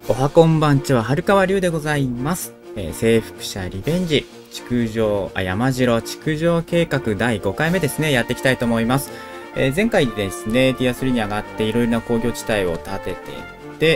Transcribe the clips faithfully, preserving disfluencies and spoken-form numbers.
おはこんばんちは、春川龍でございます。えー、征服者リベンジ、築城、あ、山城築城計画だいごかいめですね、やっていきたいと思います。えー、前回ですね、ティアスリーに上がっていろいろな工業地帯を建てていって、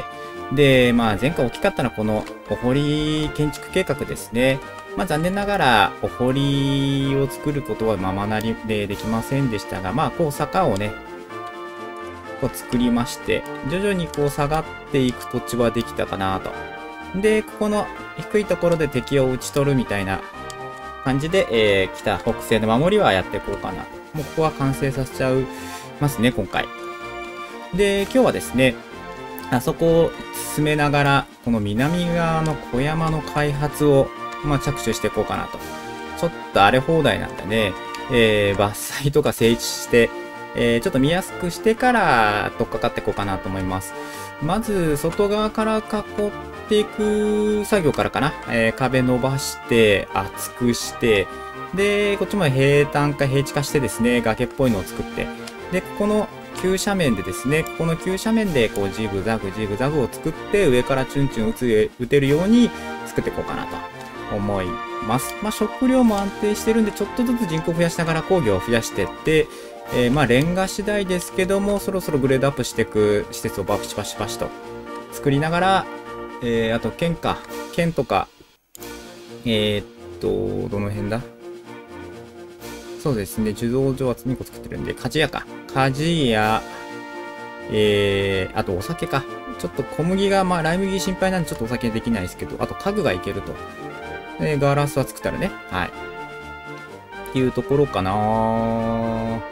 で、まあ前回大きかったのはこのお堀建築計画ですね。まあ残念ながらお堀を作ることはままなりでできませんでしたが、まあこう坂をね、こう作りまして、徐々にこう下がっていく土地はできたかなと。で、ここの低いところで敵を打ち取るみたいな感じで、えー、北北西の守りはやっていこうかな。もうここは完成させちゃいますね、今回。で、今日はですね、あそこを進めながら、この南側の小山の開発を、まあ、着手していこうかなと。ちょっと荒れ放題なんでね、えー、伐採とか整地して、えー、ちょっと見やすくしてから取っかかっていこうかなと思います。まず、外側から囲っていく作業からかな。えー、壁伸ばして、厚くして、で、こっちも平坦化、平地化してですね、崖っぽいのを作って、で、ここの急斜面でですね、ここの急斜面でこうジグザグジグザグを作って、上からチュンチュン打つ打てるように作っていこうかなと思います。まあ、食料も安定してるんで、ちょっとずつ人口増やしながら工業を増やしていって、えー、まあレンガ次第ですけども、そろそろグレードアップしていく施設をバシバシバシと作りながら、えー、あと剣か、剣とか、えー、っと、どの辺だそうですね、受動所はにこ作ってるんで、鍛冶屋か。鍛冶屋、えー、あとお酒か。ちょっと小麦が、まあライ麦心配なんでちょっとお酒できないですけど、あと家具がいけると。で、ガラスは作ったらね。はい。っていうところかなー。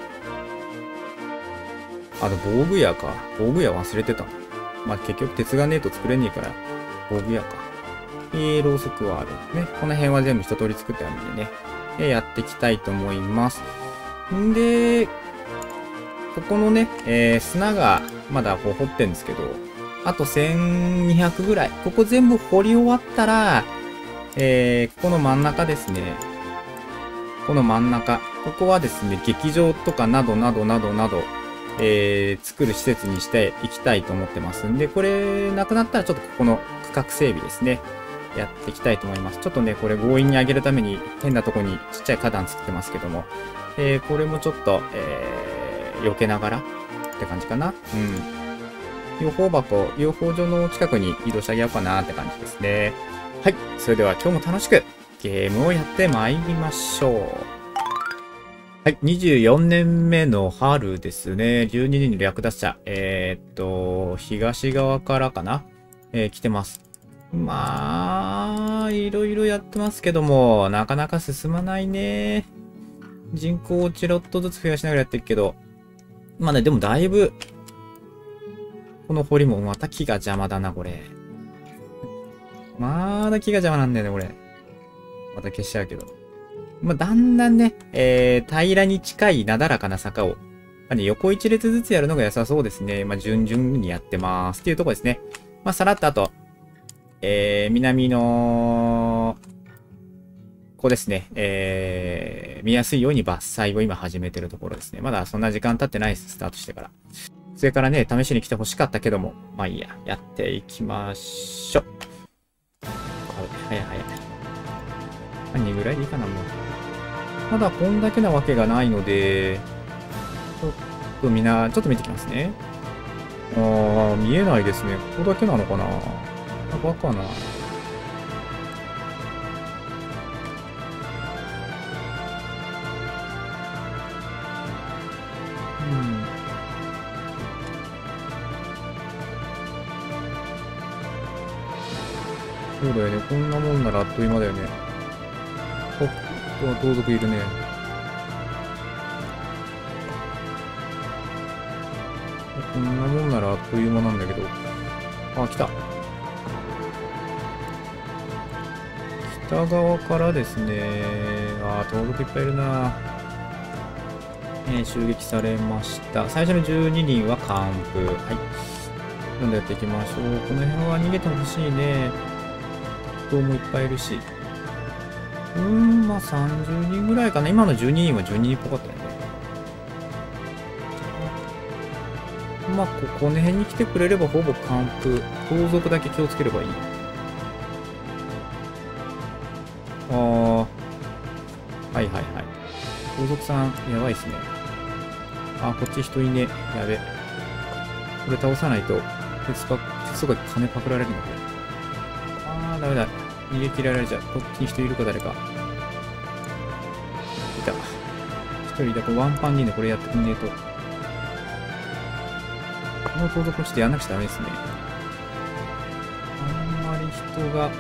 あと防具屋か。防具屋忘れてた。まあ結局鉄がねえと作れねえから、防具屋か。えー、ろうそくはある。ね。この辺は全部一通り作ってあるんでね。えー、やっていきたいと思います。んで、ここのね、えー、砂がまだこう掘ってるんですけど、あとせんにひゃくぐらい。ここ全部掘り終わったら、えー、ここの真ん中ですね。この真ん中。ここはですね、劇場とかなどなどなどなど、えー、作る施設にしていきたいと思ってますんで、これなくなったらちょっとここの区画整備ですね。やっていきたいと思います。ちょっとね、これ強引に上げるために変なとこにちっちゃい花壇作ってますけども、えー、これもちょっと、えー、避けながらって感じかな。うん。養蜂箱、養蜂場の近くに移動してあげようかなって感じですね。はい。それでは今日も楽しくゲームをやってまいりましょう。はい。にじゅうよねんめの春ですね。じゅうににんの略奪者。えー、っと、東側からかな、えー、来てます。まあ、いろいろやってますけども、なかなか進まないね。人口をチロッとずつ増やしながらやってるけど、まあね、でもだいぶ、この堀もまた木が邪魔だな、これ。まだ木が邪魔なんだよね、これ。また消しちゃうけど。まあ、だんだんね、えー、平らに近いなだらかな坂を、まあね、横一列ずつやるのが良さそうですね。まあ、順々にやってます。っていうとこですね。まあ、さらっとあと、えー、南の、ここですね。えー、見やすいように伐採を今始めてるところですね。まだそんな時間経ってないです、スタートしてから。それからね、試しに来てほしかったけども、まあいいや、やっていきましょう。早い早い。にぐらいでいいかな、もう。まだこんだけなわけがないので、ちょっとみんな、ちょっと見てきますね。あー、見えないですね。ここだけなのかな。バカな。うん。そうだよね。こんなもんならあっという間だよね。おっと、盗賊いるね。こんなもんならあっという間なんだけど。あ、来た。北側からですね。あー、盗賊いっぱいいるな。えー、襲撃されました。最初のじゅうににんは完封。はい。どんどんやっていきましょう。この辺は逃げてほしいね。人もいっぱいいるし。うーん、まあさんじゅうにんぐらいかな。今のじゅうににんはじゅうににんっぽかったよね。 まここの辺に来てくれればほぼ完封。後続だけ気をつければいい。ああ。はいはいはい。後続さん、やばいっすね。あ、こっち人いね。やべ。これ倒さないと、鉄パ、鉄とか金パクられるのこれ。あー、ダメだ。逃げ切られちゃう。こっちに人いるか誰か。いた。一人だ。これワンパンにね、これやってくんねえと。この後続ちょっとやんなくちゃダメですね。あんまり人が、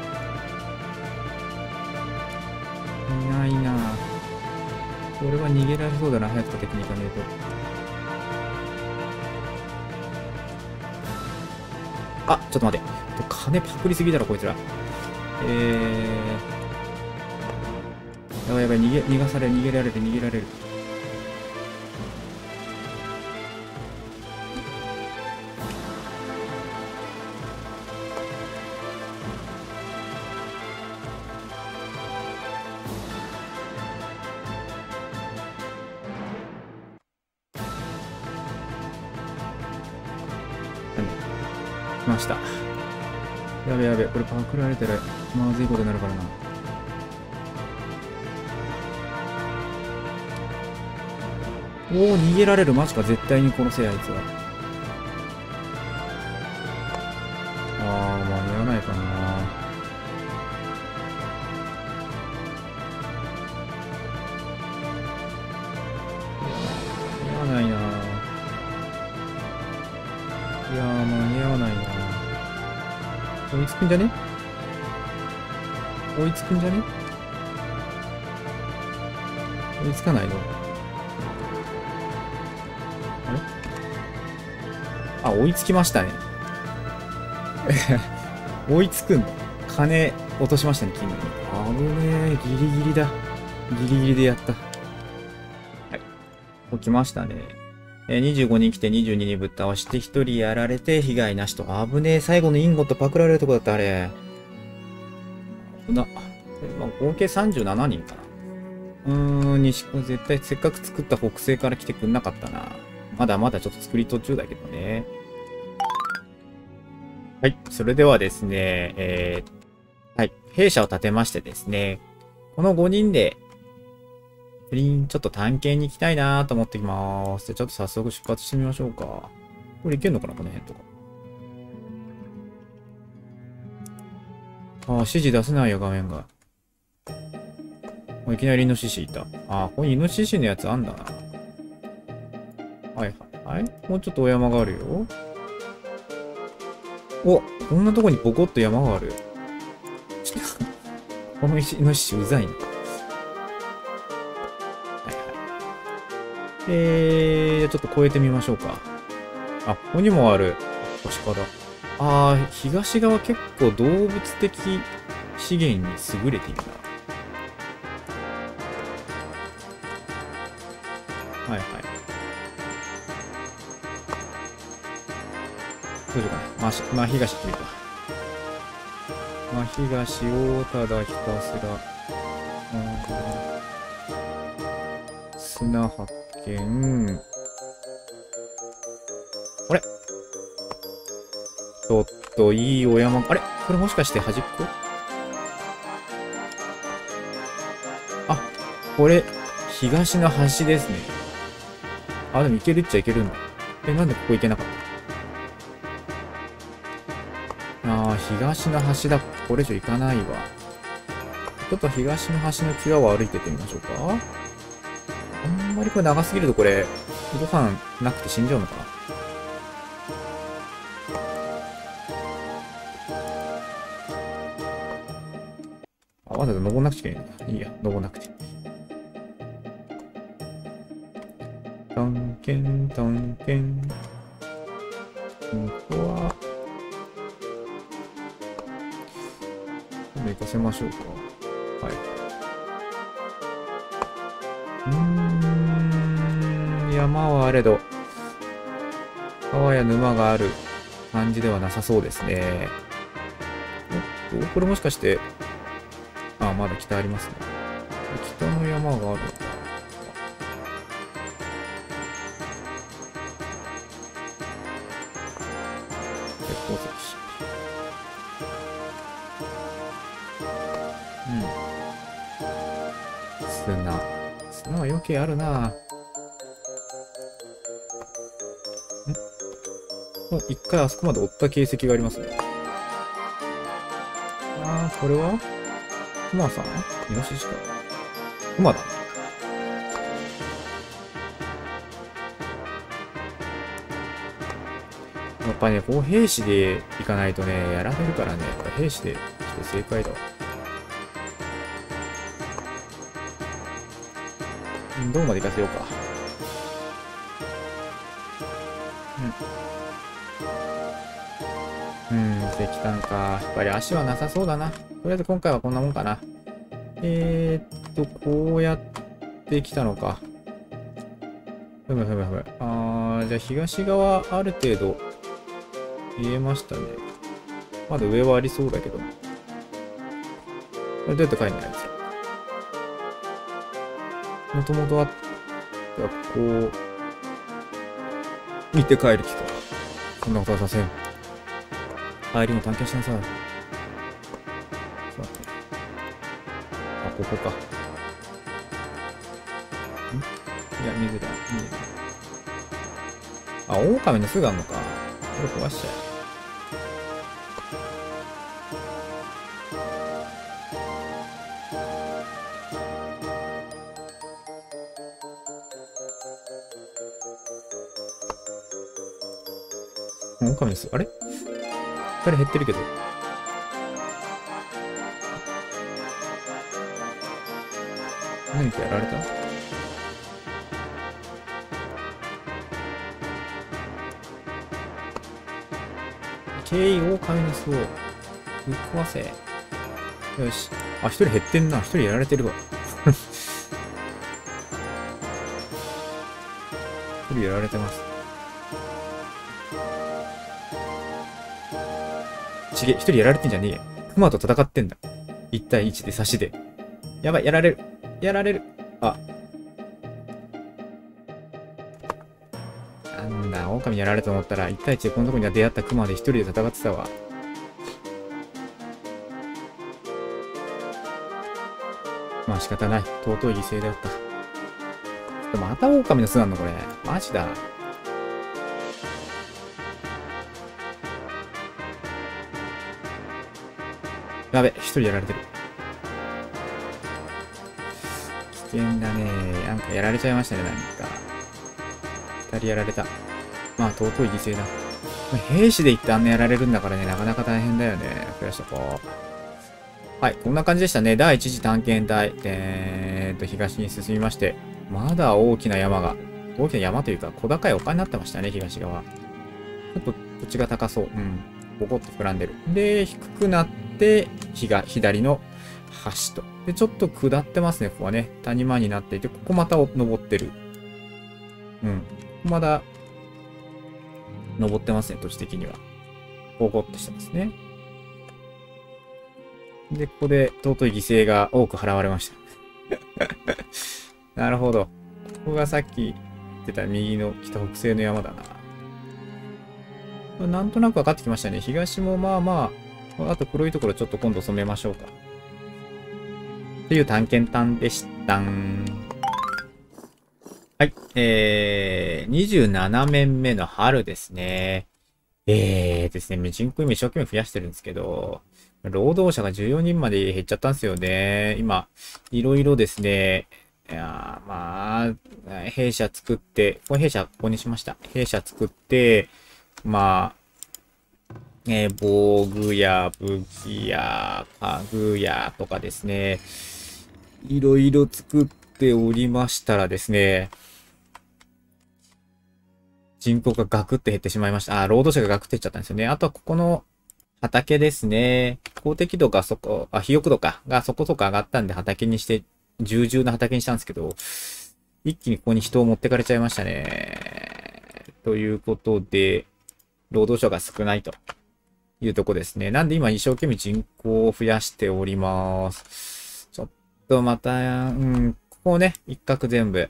いないなぁ。これは逃げられそうだな。早く立てに行かねえと。あ、ちょっと待って。金パクりすぎだろ、こいつら。えー。やばいやばい、逃げ、逃がされる、逃げられる、逃げられる。来ました。やべやべ、これパクられたらまずいことになるからな。おお、逃げられる。マジか、絶対に殺せ、あいつは。あー、間に合わないかな。間に合わないな。いやー、間に合わないな。追いつくんじゃね追いつくんじゃね追いつかないのあれあ、追いつきましたね。追いつくんだ。金落としましたね、金に。危ねえ、ギリギリだ。ギリギリでやった。はい。起きましたね。えー、にじゅうごにん来てにじゅうににぶっ倒してひとりやられて被害なしと。危ねえ。最後のインゴットパクられるとこだった、あれ。危な。まあ、合計さんじゅうななにんかな。うーん、西子絶対せっかく作った北西から来てくんなかったな。まだまだちょっと作り途中だけどね。はい。それではですね、えー、はい。兵舎を建てましてですね、このごにんで、プリン、ちょっと探検に行きたいなと思ってきます。じゃ、ちょっと早速出発してみましょうか。これいけんのかなこの辺とか。ああ、指示出せないよ、画面が。いきなりイノシシいた。ああ、ここにイノシシのやつあんだな。はいはいはい。もうちょっとお山があるよ。お、こんなとこにボコッと山がある。ちょっと、このイノシシうざいな。えー、ちょっと越えてみましょうか。あ、ここにもある。星から。あー、東側結構動物的資源に優れているな。はいはい。どうしようかな。まあ、まあ、東ってみるか。まあ、東をただひたすら。砂発見。あれちょっといいお山。あれこれもしかして端っこあ、これ、東の端ですね。あ、でも行けるっちゃ行けるんだ。え、なんでここ行けなかったああ、東の端だ。これ以上行かないわ。ちょっと東の端の際を歩いてってみましょうか。あんまりこれ長すぎるとこれ、ご飯なくて死んじゃうのかなあ、わざわざ登んなくちゃいけないんだ。いいや、登んなくて。探検、探検。ここは、今度行かせましょうか。はい。うーん、山はあれど、川や沼がある感じではなさそうですね。おっと、これもしかして、あ、まだ北ありますね。北の山があるのか。 砂。砂は余計あるな。んもう一回あそこまで追った形跡がありますね。あー、これはクマさんイノシシか。クマだ。やっぱね、こう兵士で行かないとね、やられるからね、これ兵士で来て正解だわ。どこまで行かせようか。うん。うん、石炭か。やっぱり足はなさそうだな。とりあえず今回はこんなもんかな。えーっと、こうやってきたのか。ふむふむふむ。あー、じゃあ東側ある程度見えましたね。まだ上はありそうだけど。これどうやって帰るんだよ、もともとあった、こう、見て帰る気か。そんなことはさせん。帰りも探検しなさい。あ、ここか。んいや、水だ。水だ。あ、狼の巣があるのか。これ壊しちゃえ。狼の巣、あれ光減ってるけど。何かやられた？経緯狼の巣をぶっ壊せ。よし。あ、一人減ってんな。一人やられてるわ。一人やられてます。ちげえ、一人やられてんじゃねえや。クマと戦ってんだ。いち対いちで差しで。やばい、やられる。やられる。あ。なんだ、狼やられると思ったら、いち対いちでこのとこには出会ったクマで一人で戦ってたわ。まあ仕方ない。尊い犠牲であった。でもまた狼の巣なんのこれ。マジだ。やべ、一人やられてる。危険だね。なんかやられちゃいましたね、何か。二人やられた。まあ、尊い犠牲だ。兵士で一旦ね、やられるんだからね、なかなか大変だよね。増やしとこう。はい、こんな感じでしたね。第一次探検隊。えーっと、東に進みまして。まだ大きな山が。大きな山というか、小高い丘になってましたね、東側。ちょっと土地が高そう。うん。ボコッと膨らんでる。で、低くなって、左の橋と。で、ちょっと下ってますね、ここはね。谷間になっていて、ここまた登ってる。うん。まだ、登ってますね、土地的には。ボコッとしてますね。で、ここで尊い犠牲が多く払われました。なるほど。ここがさっき言ってた右の北北西の山だな。なんとなく分かってきましたね。東もまあまあ、あと黒いところちょっと今度染めましょうか。っていう探検探でした。はい。えー、にじゅうなな面目の春ですね。えーですね、人口今一生懸命増やしてるんですけど、労働者がじゅうよにんまで減っちゃったんですよね。今、いろいろですね、いやまあ、弊社作って、これ弊社ここにしました。弊社作って、まあ、えー、防具や武器や家具やとかですね、いろいろ作っておりましたらですね、人口がガクって減ってしまいました。あ、労働者がガクって減っちゃったんですよね。あとはここの畑ですね。公的度がそこ、あ、肥沃度か、がそこそこ上がったんで畑にして、重々な畑にしたんですけど、一気にここに人を持ってかれちゃいましたね。ということで、労働者が少ないというとこですね。なんで今一生懸命人口を増やしております。ちょっとまた、うん、ここをね、一角全部、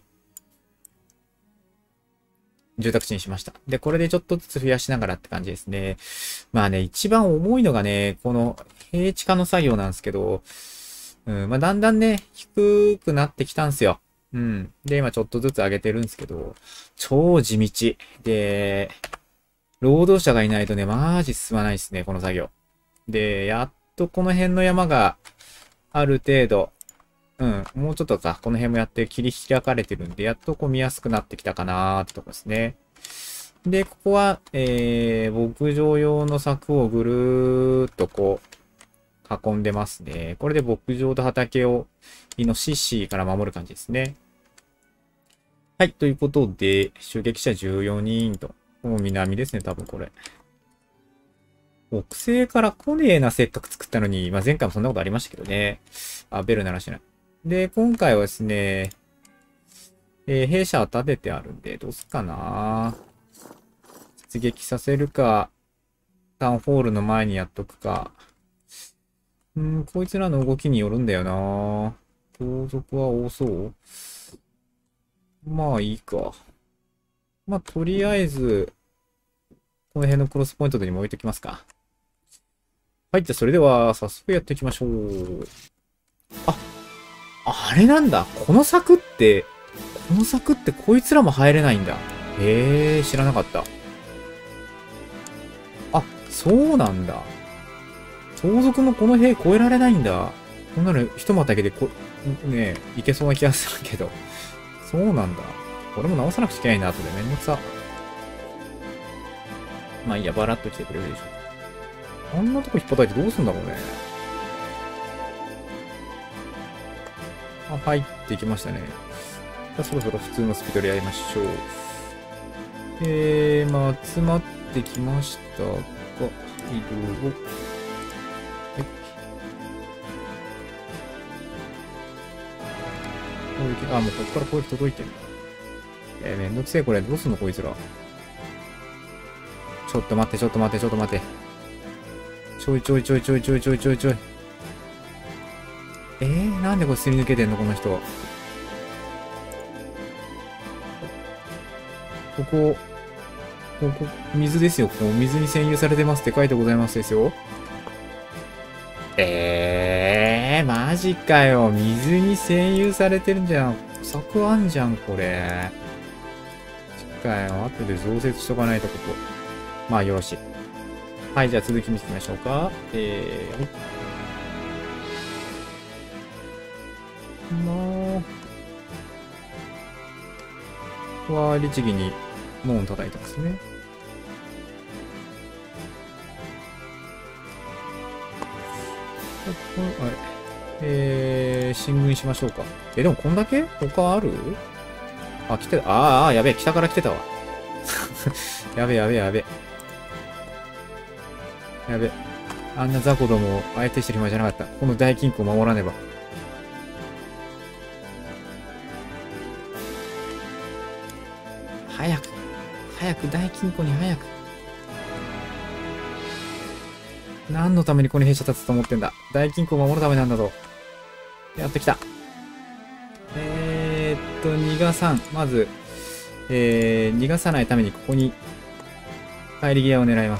住宅地にしました。で、これでちょっとずつ増やしながらって感じですね。まあね、一番重いのがね、この平地化の作業なんですけど、 うん、まあ、だんだんね、低くなってきたんすよ。うん。で、今ちょっとずつ上げてるんですけど、超地道。で、労働者がいないとね、マジ進まないですね、この作業。で、やっとこの辺の山がある程度、うん、もうちょっとか、この辺もやって切り開かれてるんで、やっとこう見やすくなってきたかなーってとこですね。で、ここは、えー、牧場用の柵をぐるーっとこう、囲んでますね。これで牧場と畑をイノシシから守る感じですね。はい、ということで、襲撃者じゅうよにんと。もう南ですね、多分これ。木星から来ねえな、せっかく作ったのに。まあ、前回もそんなことありましたけどね。あ、ベル鳴らしてない。で、今回はですね、えー、兵舎を立ててあるんで、どうすっかな。出撃させるか、タウンホールの前にやっとくか。うん、こいつらの動きによるんだよな。盗賊は多そう。まあいいか。まあとりあえず、この辺のクロスポイントでにも置いときますか。はい、じゃあそれでは早速やっていきましょう。あ、あれなんだ。この柵って、この柵ってこいつらも入れないんだ。へえ、知らなかった。あ、そうなんだ。盗賊もこの塀越えられないんだ。こんなの一股だけでこ、ねえ、いけそうな気がするけど。そうなんだ。これも直さなくちゃいけないな、後でめんどくさ。まあいいや、バラッと来てくれるでしょ。あんなとこ引っ叩いてどうすんだろうね。あ、入ってきましたね。じゃあそろそろ普通のスピードでやりましょう。えー、まあ、集まってきましたが、移動を。はい。攻撃、あ、もうここから攻撃届いてるんだ。えー、めんどくせえ、これ。どうすんの、こいつら。ちょっと待って、ちょっと待って、ちょっと待って。ちょいちょいちょいちょいちょいちょいちょいちょい。えー、なんでこれすり抜けてんの、この人。ここ、ここ、水ですよ。ここ、水に占有されてますって書いてございますですよ。えー、マジかよ。水に占有されてるんじゃん。柵あんじゃん、これ。マジかよ。後で増設しとかないと、ここ。まあ、よろしい。はい、じゃあ続き見ていきましょうか。えー、はい。まあ、ここは律儀に門を叩いてますね。あれ、えー、進軍しましょうか。え、でもこんだけ他ある？あ、来てた。ああ、やべえ、北から来てたわ。やべえ、やべえ、やべえ。やべえ。あんな雑魚どもを相手してる暇じゃなかった。この大金庫を守らねば。早く。早く、大金庫に早く。何のためにこの弊社立つと思ってんだ。大金庫を守るためなんだぞ。やってきた。えー、っと、逃がさん。まず、えー、逃がさないためにここに帰り際を狙います。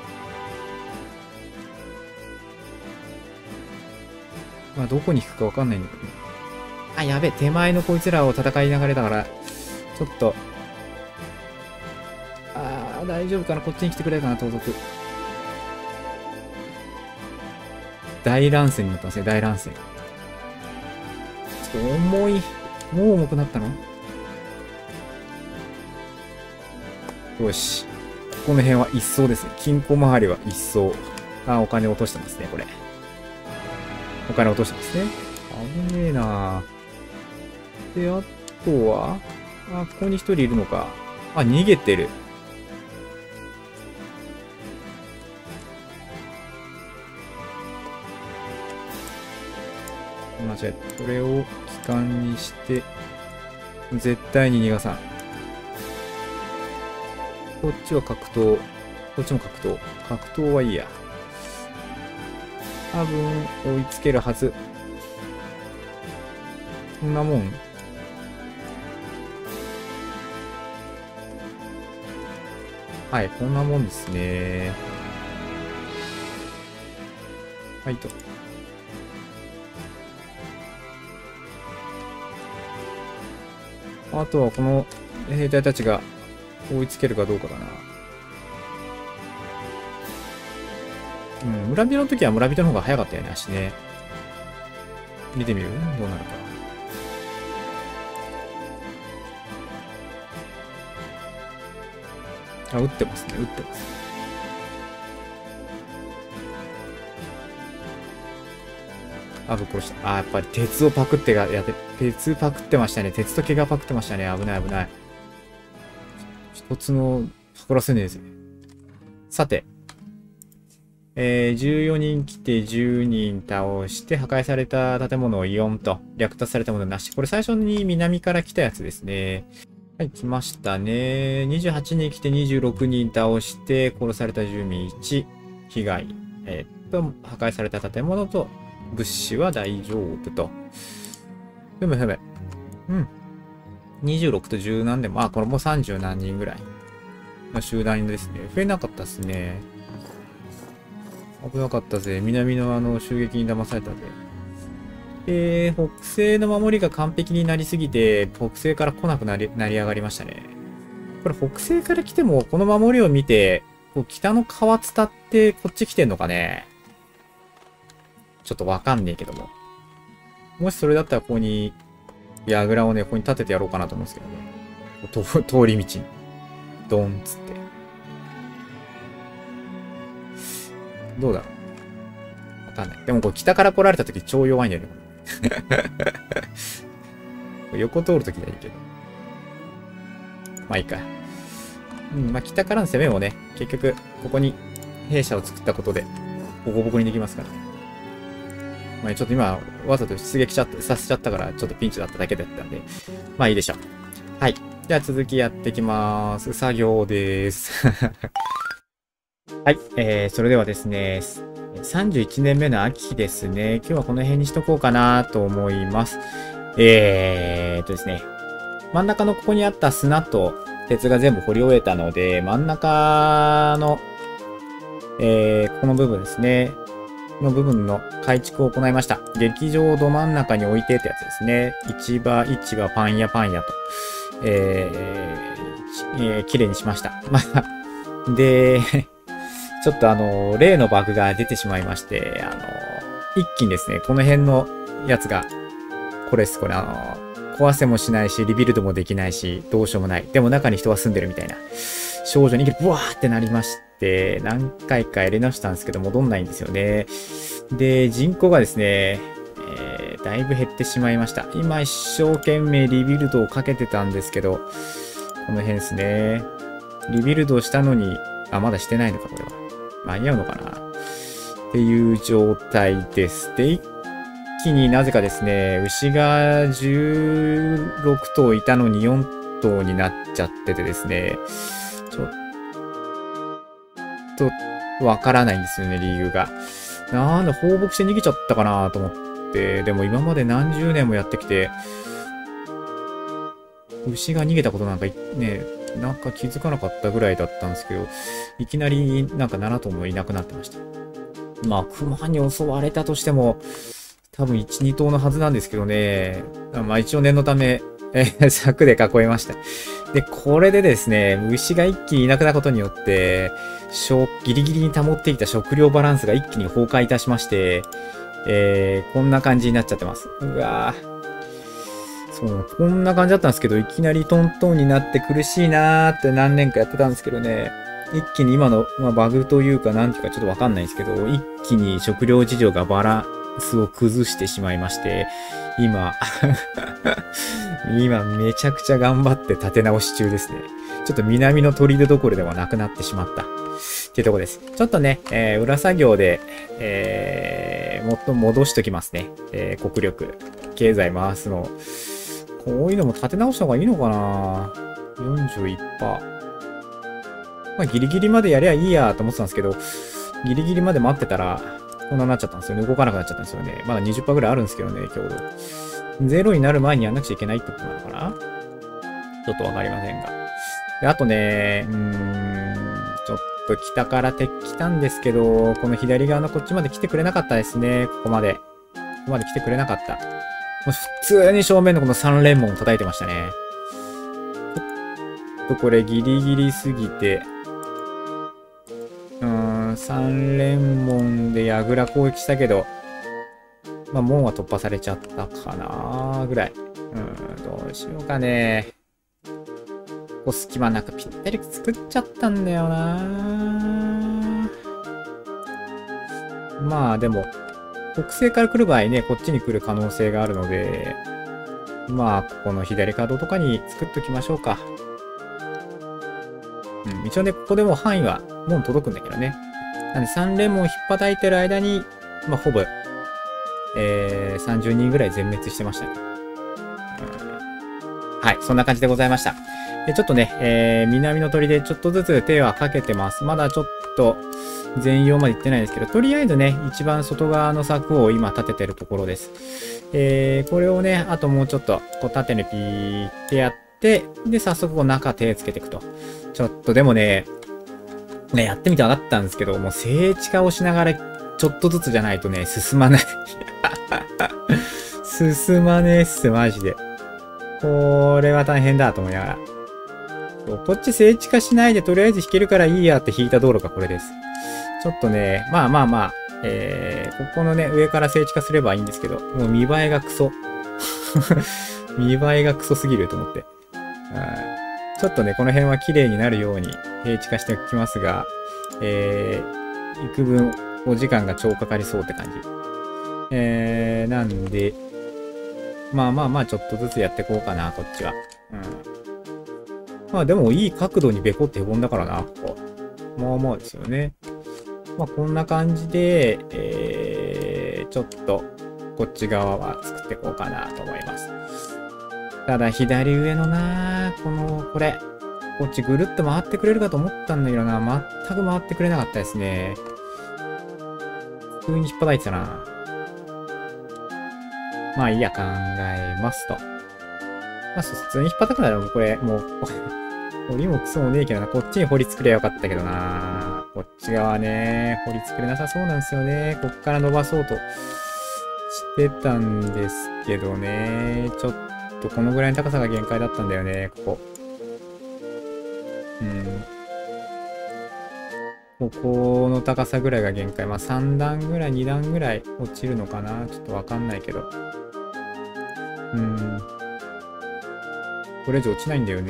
まあ、どこに行くかわかんないんだけどね。あ、やべえ。手前のこいつらを戦いながらだから、ちょっと、あー、大丈夫かな。こっちに来てくれるかな、盗賊。大乱戦になってますね、大乱戦。ちょっと重い。もう重くなったの？よし。この辺は一層ですね。金庫周りは一層。あ、お金落としてますね、これ。お金落としてますね。危ねえなぁ。で、あとは、あ、ここに一人いるのか。あ、逃げてる。間違えた。これを機関にして、絶対に逃がさん。こっちは格闘。こっちも格闘。格闘はいいや。多分、追いつけるはず。こんなもん。はい、こんなもんですね。はいと。 あとはこの兵隊たちが追いつけるかどうかだな。うん、村人の時は村人の方が早かったよね、足ね。見てみる？どうなるか。あ、撃ってますね、撃ってます。あ、ぶっ殺した。あ、やっぱり鉄をパクってが、やって、鉄パクってましたね。鉄と毛がパクってましたね。危ない危ない。一つの、パクらせねえぜ。さて。えー、じゅうよにん来てじゅうにん倒して、破壊された建物をよんと、略奪されたものなし。これ最初に南から来たやつですね。はい、来ましたね。にじゅうはちにん来てにじゅうろくにん倒して、殺された住民いち、被害、えー、っと、破壊された建物と、物資は大丈夫と。ふむふむ。うん。にじゅうろくとじゅう何でも、あ、これもさんじゅう何人ぐらいの集団ですね。増えなかったっすね。危なかったぜ。南のあの襲撃に騙されたぜ。えー、北西の守りが完璧になりすぎて、北西から来なくなり、成り上がりましたね。これ北西から来ても、この守りを見て、こう北の川伝ってこっち来てんのかね。ちょっとわかんねえけども。もしそれだったらここに、櫓をね、ここに立ててやろうかなと思うんですけどね。通り道に。ドンっつって。どうだろうわかんない。でもこれ北から来られた時超弱いんだよね。横通る時はいいけど。まあいいか。うん、まあ北からの攻めもね、結局、ここに兵舎を作ったことで、ボコボコにできますからね。まあちょっと今、わざと出撃しちゃって、させちゃったから、ちょっとピンチだっただけだったんで、まあいいでしょう。はい。じゃあ続きやっていきます。作業です。はい、えー、それではですね、さんじゅういちねんめの秋ですね。今日はこの辺にしとこうかなと思います。えーっとですね、真ん中のここにあった砂と鉄が全部掘り終えたので、真ん中の、えー、ここの部分ですね、の部分の改築を行いました。劇場をど真ん中に置いてってやつですね。市場、市場、パン屋、パン屋と、えー、えー、綺麗にしました。まあ、で、ちょっとあの、例のバグが出てしまいまして、あの、一気にですね、この辺のやつが、これです、これあの、壊せもしないし、リビルドもできないし、どうしようもない。でも中に人が住んでるみたいな。少女にブワーってなりまして、何回かやり直したんですけど、戻んないんですよね。で、人口がですね、えー、だいぶ減ってしまいました。今一生懸命リビルドをかけてたんですけど、この辺ですね。リビルドしたのに、あ、まだしてないのか、これは。間に合うのかなっていう状態です。で、一気になぜかですね、牛がじゅうろく頭いたのによん頭になっちゃっててですね、ちょっとわからないんですよね、理由が。なんで放牧して逃げちゃったかなと思って、でも今まで何十年もやってきて、牛が逃げたことなんかね、なんか気づかなかったぐらいだったんですけど、いきなりなんかなな頭もいなくなってました。まあ、熊に襲われたとしても、多分いち、に頭のはずなんですけどね。まあ一応念のため、えー、柵で囲いました。で、これでですね、牛が一気にいなくなったことによって、ギリギリに保っていた食料バランスが一気に崩壊いたしまして、えー、こんな感じになっちゃってます。うわぁ。そう、こんな感じだったんですけど、いきなりトントンになって苦しいなーって何年かやってたんですけどね、一気に今の、まあ、バグというかなんていうかちょっとわかんないんですけど、一気に食料事情がバランスを崩してしまいまして、今、今めちゃくちゃ頑張って立て直し中ですね。ちょっと南の砦どころではなくなってしまった。っていうとこです。ちょっとね、えー、裏作業で、えー、もっと戻しときますね。えー、国力、経済回すの。こういうのも立て直した方がいいのかな ?よんじゅういちパーセント。まあギリギリまでやりゃいいやと思ってたんですけど、ギリギリまで待ってたら、こんなになっちゃったんですよね。動かなくなっちゃったんですよね。まだ にじゅっパーセント ぐらいあるんですけどね、強度。ゼロになる前にやんなくちゃいけないってことなのかなちょっとわかりませんが。で、あとね、うーん、ちょっと北から敵来たんですけど、この左側のこっちまで来てくれなかったですね。ここまで。ここまで来てくれなかった。もう普通に正面のこの三連門を叩いてましたね。 とこれギリギリすぎて、うーん、三連門で櫓攻撃したけど、まあ、門は突破されちゃったかなぐらい。うん、どうしようかね。ここ隙間なんかぴったり作っちゃったんだよな。まあでも、北西から来る場合ね、こっちに来る可能性があるので、まあ、ここの左角とかに作っときましょうか。うん、一応ね、ここでも範囲は門届くんだけどね。なんでさん連門引っ叩いてる間に、まあほぼ、えー、さんじゅうにんぐらい全滅してましたね。うん、はい、そんな感じでございました。でちょっとね、えー、南の砦でちょっとずつ手はかけてます。まだちょっと全容まで行ってないんですけど、とりあえずね、一番外側の柵を今立ててるところです。えー、これをね、あともうちょっと、こう縦にピーってやって、で、早速こう中手つけていくと。ちょっとでもね、ね、やってみて分かったんですけど、もう聖地化をしながら、ちょっとずつじゃないとね、進まない。進まねえっす、マジで。これは大変だと思いながら。こっち聖地化しないでとりあえず引けるからいいやって引いた道路がこれです。ちょっとね、まあまあまあ、えー、ここのね、上から聖地化すればいいんですけど、もう見栄えがクソ。見栄えがクソすぎると思って。ちょっとね、この辺は綺麗になるように平地化しておきますが、えー、幾分お時間が超かかりそうって感じ。えー、なんで、まあまあまあちょっとずつやっていこうかな、こっちは。うん。まあでもいい角度にベコってへこんだからな、ここ。まあまあですよね。まあこんな感じで、えー、ちょっとこっち側は作っていこうかなと思います。ただ左上のなこの、これ、こっちぐるっと回ってくれるかと思ったんだけどな、全く回ってくれなかったですね。普通に引っ張いてたな。まあいいや、考えますと。まあ普通に引っ張くならもうこれ、もう、掘りもクソもねえけどな、こっちに掘り作ればよかったけどな。こっち側ね、掘り作れなさそうなんですよね。こっから伸ばそうとしてたんですけどね。ちょっとこのぐらいの高さが限界だったんだよね、ここ。うん。ここの高さぐらいが限界。まあさん段ぐらい、に段ぐらい落ちるのかな。ちょっとわかんないけど。うん。これ以上落ちないんだよね。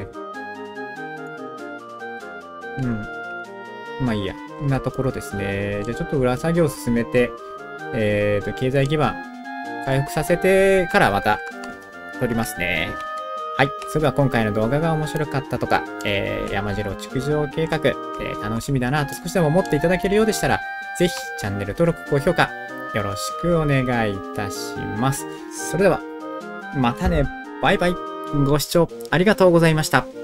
うん。まあいいや。こんなところですね。じゃあちょっと裏作業を進めて、えっと、経済基盤回復させてからまた撮りますね。はい。それでは今回の動画が面白かったとか、えー、山城築城計画、えー、楽しみだなと少しでも思っていただけるようでしたら、ぜひチャンネル登録、高評価よろしくお願いいたします。それでは、またね。バイバイ。ご視聴ありがとうございました。